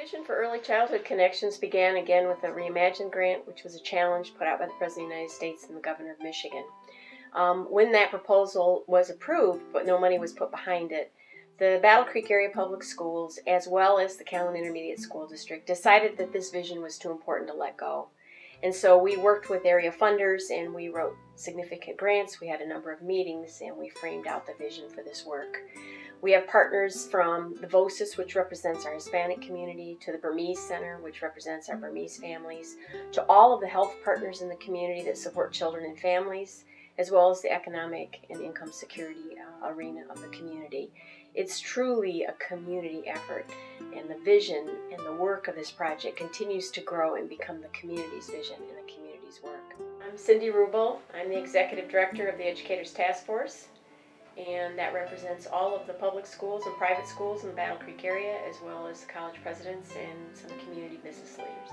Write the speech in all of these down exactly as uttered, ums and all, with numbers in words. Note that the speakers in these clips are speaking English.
vision for Early Childhood Connections began again with the Reimagine grant, which was a challenge put out by the President of the United States and the Governor of Michigan. Um, when that proposal was approved, but no money was put behind it, the Battle Creek Area Public Schools, as well as the Callan Intermediate School District, decided that this vision was too important to let go. And so we worked with area funders and we wrote significant grants. We had a number of meetings and we framed out the vision for this work. We have partners from the VOSIS, which represents our Hispanic community, to the Burmese Center, which represents our Burmese families, to all of the health partners in the community that support children and families, as well as the economic and income security uh, arena of the community. It's truly a community effort, and the vision and the work of this project continues to grow and become the community's vision and the community's work. I'm Cindy Rubel. I'm the Executive Director of the Educators Task Force, and that represents all of the public schools and private schools in the Battle Creek area, as well as college presidents and some community business leaders.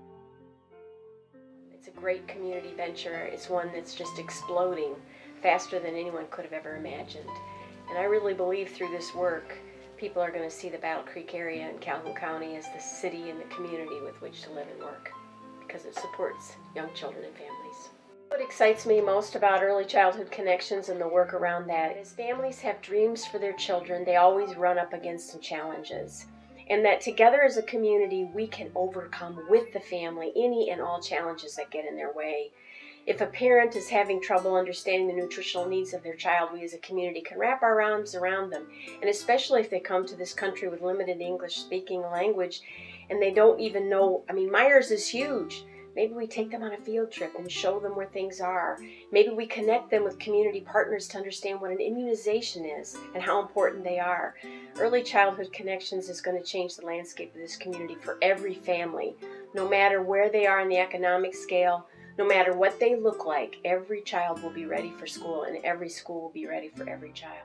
It's a great community venture. It's one that's just exploding faster than anyone could have ever imagined. And I really believe through this work, people are going to see the Battle Creek area and Calhoun County as the city and the community with which to live and work, because it supports young children and families. What excites me most about Early Childhood Connections and the work around that is families have dreams for their children. They always run up against some challenges. And that together as a community, we can overcome with the family any and all challenges that get in their way. If a parent is having trouble understanding the nutritional needs of their child, we as a community can wrap our arms around them. And especially if they come to this country with limited English-speaking language and they don't even know, I mean, Myers is huge. Maybe we take them on a field trip and show them where things are. Maybe we connect them with community partners to understand what an immunization is and how important they are. Early Childhood Connections is going to change the landscape of this community for every family. No matter where they are in the economic scale, no matter what they look like, every child will be ready for school and every school will be ready for every child.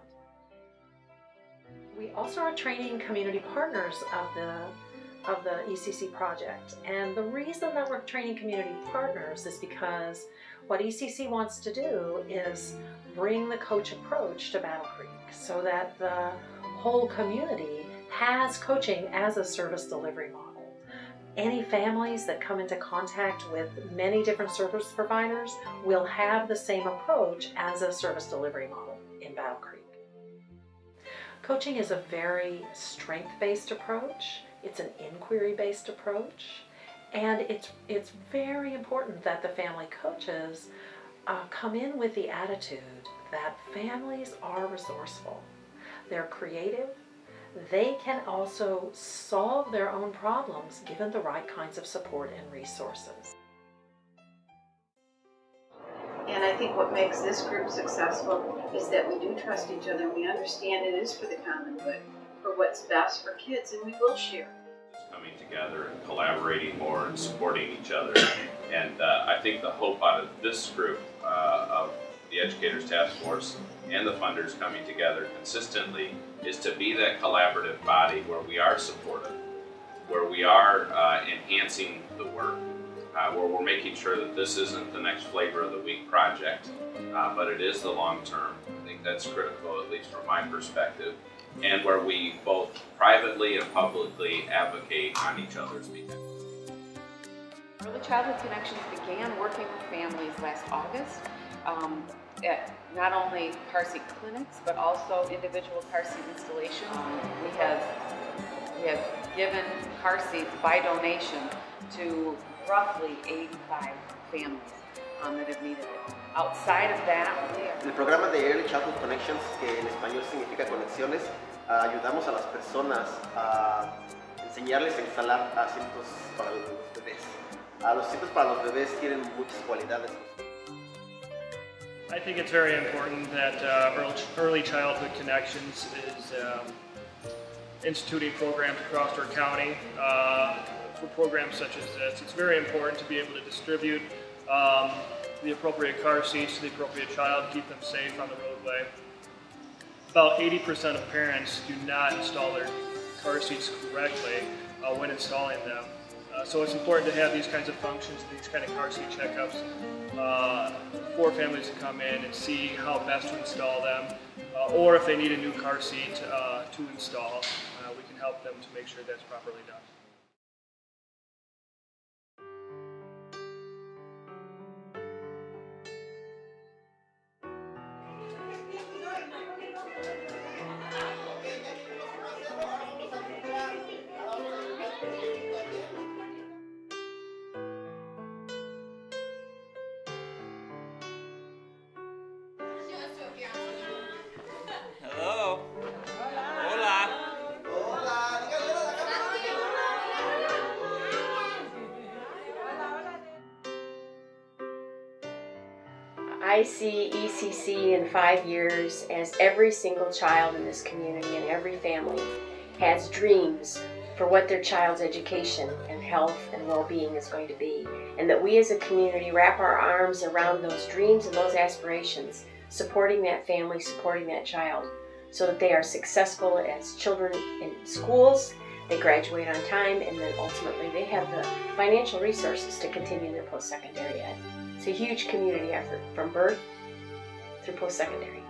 We also are training community partners of the of the E C C project. And the reason that we're training community partners is because what E C C wants to do is bring the coach approach to Battle Creek so that the whole community has coaching as a service delivery model. Any families that come into contact with many different service providers will have the same approach as a service delivery model in Battle Creek. Coaching is a very strength-based approach. It's an inquiry-based approach, and it's, it's very important that the family coaches uh, come in with the attitude that families are resourceful, they're creative, they can also solve their own problems given the right kinds of support and resources. And I think what makes this group successful is that we do trust each other. We understand it is for the common good, for what's best for kids, and we will share. Coming together and collaborating more and supporting each other. And uh, I think the hope out of this group uh, of the Educators Task Force and the funders coming together consistently is to be that collaborative body where we are supportive, where we are uh, enhancing the work, uh, where we're making sure that this isn't the next flavor of the week project, uh, but it is the long term. I think that's critical, at least from my perspective, and where we both privately and publicly advocate on each other's behalf. Early Childhood Connections began working with families last August um, at not only car seat clinics, but also individual car seat installations. Um, we have we have given car seats by donation to roughly eighty-five families um, that have needed it. Outside of that, we are... El programa de Early Childhood Connections, que en español significa conexiones, uh, ayudamos a las personas a enseñarles a instalar asientos para los bebés. Uh, los asientos para los bebés tienen muchas cualidades. I think it's very important that uh, Early Childhood Connections is um, instituting programs across our county uh, for programs such as this. It's very important to be able to distribute um, the appropriate car seats to the appropriate child, keep them safe on the roadway. About eighty percent of parents do not install their car seats correctly uh, when installing them. Uh, so it's important to have these kinds of functions, these kind of car seat checkups uh, for families to come in and see how best to install them, uh, or if they need a new car seat uh, to install, uh, we can help them to make sure that's properly done. I see E C C in five years as every single child in this community and every family has dreams for what their child's education and health and well-being is going to be, and that we as a community wrap our arms around those dreams and those aspirations, supporting that family, supporting that child, so that they are successful as children in schools, they graduate on time, and then ultimately they have the financial resources to continue their post-secondary ed. It's a huge community effort from birth through post-secondary.